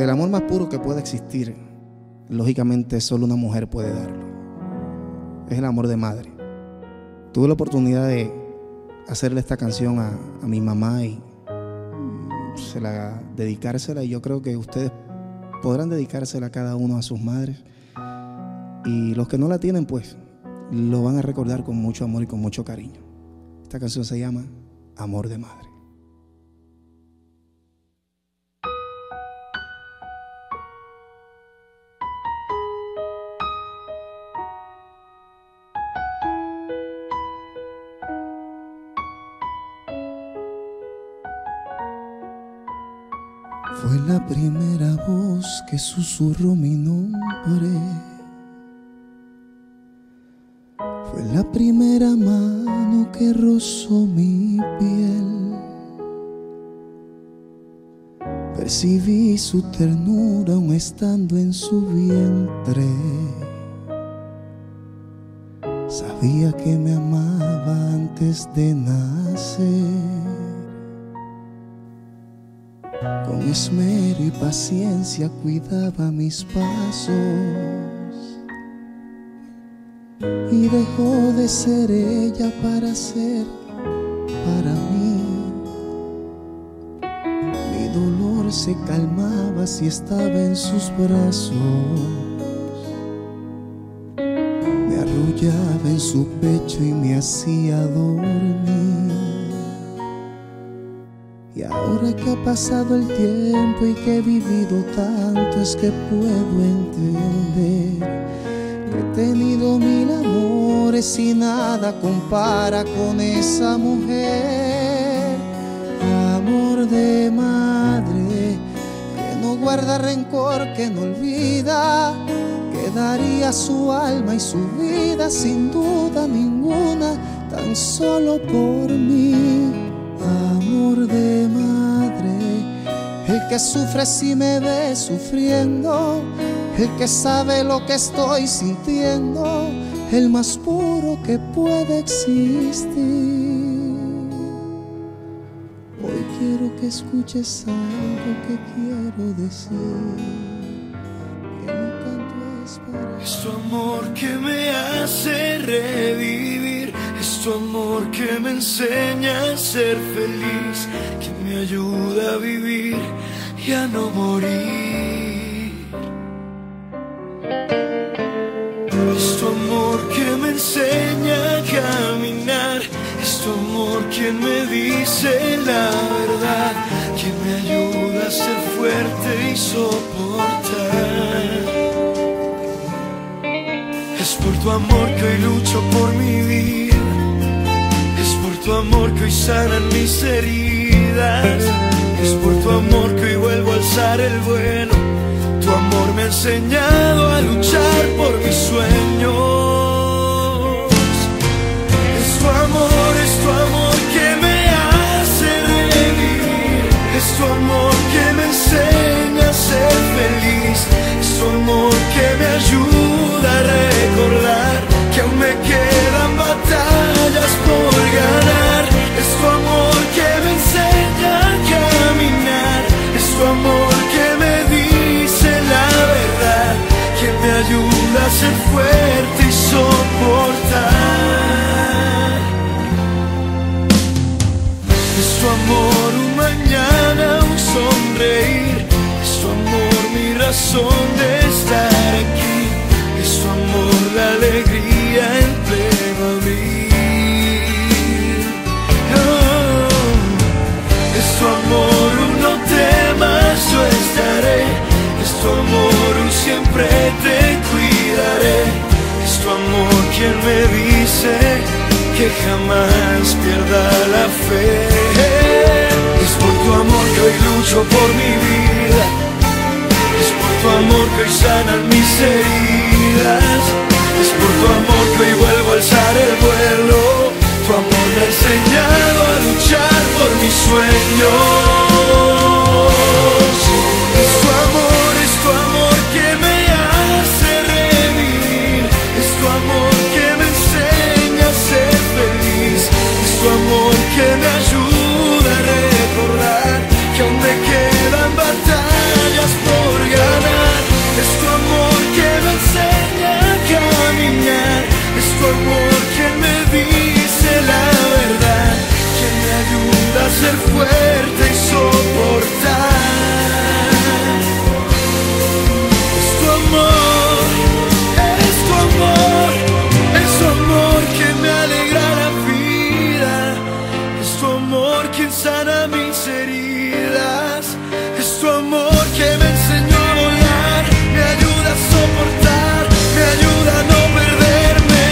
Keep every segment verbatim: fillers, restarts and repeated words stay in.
el amor más puro que puede existir, lógicamente solo una mujer puede darlo. Es el amor de madre. Tuve la oportunidad de hacerle esta canción a, a mi mamá y se la, dedicársela, y yo creo que ustedes podrán dedicársela a cada uno a sus madres, y los que no la tienen pues lo van a recordar con mucho amor y con mucho cariño. Esta canción se llama Amor de Madre. Fue la primera voz que susurró mi nombre. Fue la primera mano que rozó mi piel. Percibí su ternura aún estando en su vientre. Sabía que me amaba antes de nacer. Con esmero y paciencia cuidaba mis pasos y dejó de ser ella para ser para mí. Mi dolor se calmaba si estaba en sus brazos. Me arrullaba en su pecho y me hacía dormir. Y ahora que ha pasado el tiempo y que he vivido tanto, es que puedo entender que he tenido mil amores y nada compara con esa mujer. Amor de madre, que no guarda rencor, que no olvida, que daría su alma y su vida sin duda ninguna, tan solo por mí. Amor de madre, el que sufre si me ve sufriendo, el que sabe lo que estoy sintiendo, el más puro que puede existir. Hoy quiero que escuches algo que quiero decir, que mi canto es para ti. Es tu amor que me hace revivir, es tu amor que me enseña a ser feliz, que me ayuda a vivir y a no morir. Es tu amor que me enseña a caminar, es tu amor quien me dice la verdad, quien me ayuda a ser fuerte y soportar. Es por tu amor que hoy lucho por mi vida, es por tu amor que hoy sanan mis heridas, es por tu amor que hoy vuelvo a alzar el vuelo. Tu amor me ha enseñado a luchar por mis sueños. Es tu amor, es tu amor que me hace revivir, es tu amor que me enseña a ser feliz, es tu amor que me ayuda a recordar que aún me quedan batallas por ganar. Es tu amor que me enseña a caminar, es tu amor que me dice la verdad, que me ayuda a ser fuerte y soportar. Es tu amor un mañana, un sonreír, es tu amor mi razón de estar aquí, es tu amor la alegría en pleno abril. Oh, es tu amor un no temas, yo estaré, es tu amor un siempre te cuidaré, es tu amor quien me dice que jamás pierda la fe. Es por tu amor que hoy lucho por mi vida, es por tu amor que hoy sanan mis heridas, es por tu amor que hoy vuelvo a alzar el vuelo. Tu amor me ha enseñado a luchar por mis sueños. Es tu amor, es tu amor que me hace revivir, es tu amor que me enseña a ser feliz, es tu amor que me ayuda a recordar que aún me quedan batallas por quien me dice la verdad, quien me ayuda a ser fuerte y soportar. Es tu amor, es tu amor, es tu amor que me alegra la vida, es tu amor quien sana mis heridas, es tu amor que me enseñó a volar, me ayuda a soportar, me ayuda a no perderme.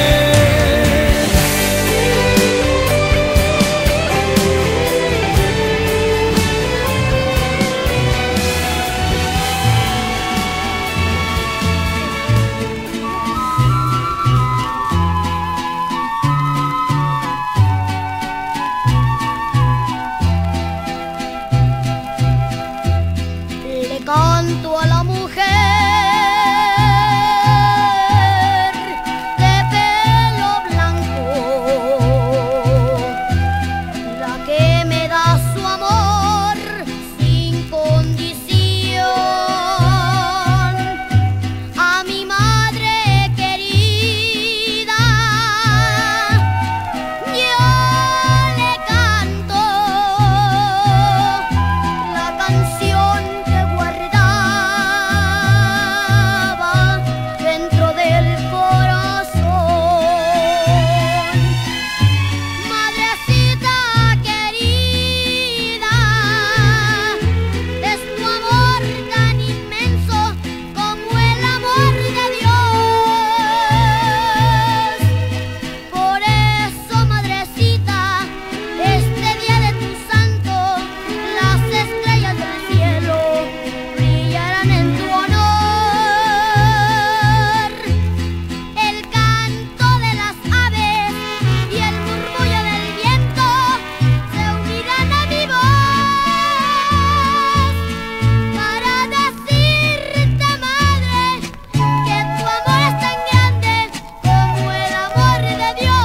Le canto a la mujer de pelo blanco, la que me da su amor sin condición. A mi madre querida yo le canto la canción que guardaba dentro del corazón. Madrecita querida, es tu amor tan inmenso como el amor de Dios. Por eso, madrecita, este día de tu santo, las estrellas del cielo brillarán en tu honor. El canto de las aves y el murmullo del viento se unirán a mi voz para decirte, madre, que tu amor es tan grande como el amor de Dios.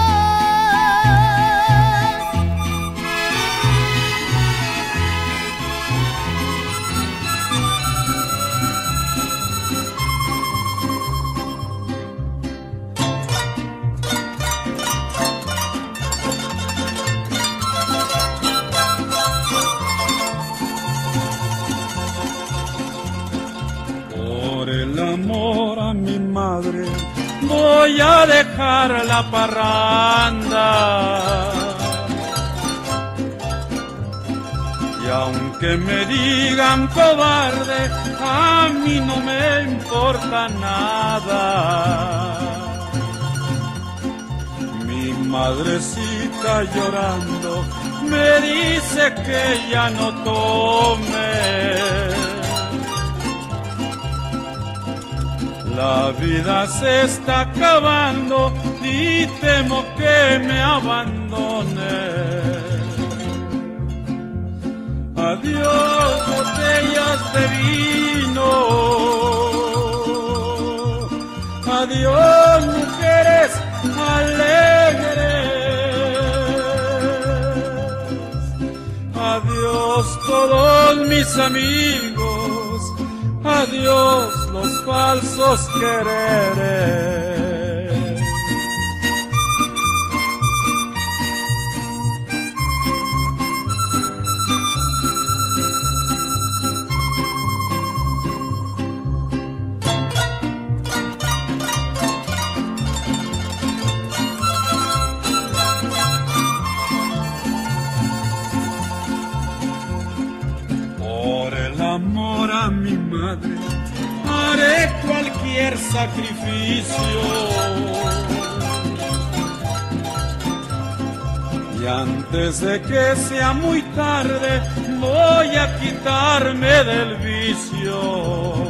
Por el amor a mi madre voy a dejar la parranda. Y aunque me digan cobarde, a mí no me importa nada. Mi madrecita llorando me dice que ya no tome. La vida se está acabando y temo que me abandone. Adiós, botellas de vino. Adiós, mujeres alegres. Adiós, todos mis amigos. Adiós, los falsos quereres. Por el amor a mi madre haré cualquier sacrificio. Y antes de que sea muy tarde, voy a quitarme del vicio.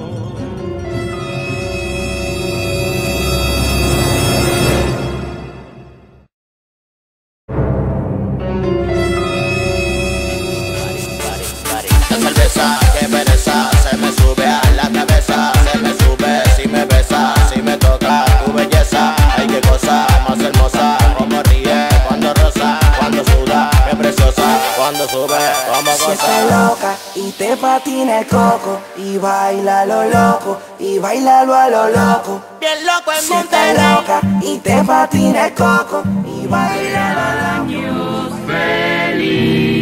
La cerveza, qué pereza, se me sube a la cabeza, se me sube si me besa, si me toca tu belleza. Ay, qué cosa más hermosa, como ríe cuando rosa, cuando suda, qué preciosa, cuando sube, como goza. Siempre loca y y te patina el coco, y baila lo loco, y bailalo a lo loco. Bien loco en Si te loca y te patina el coco, y baila lo loco. Feliz.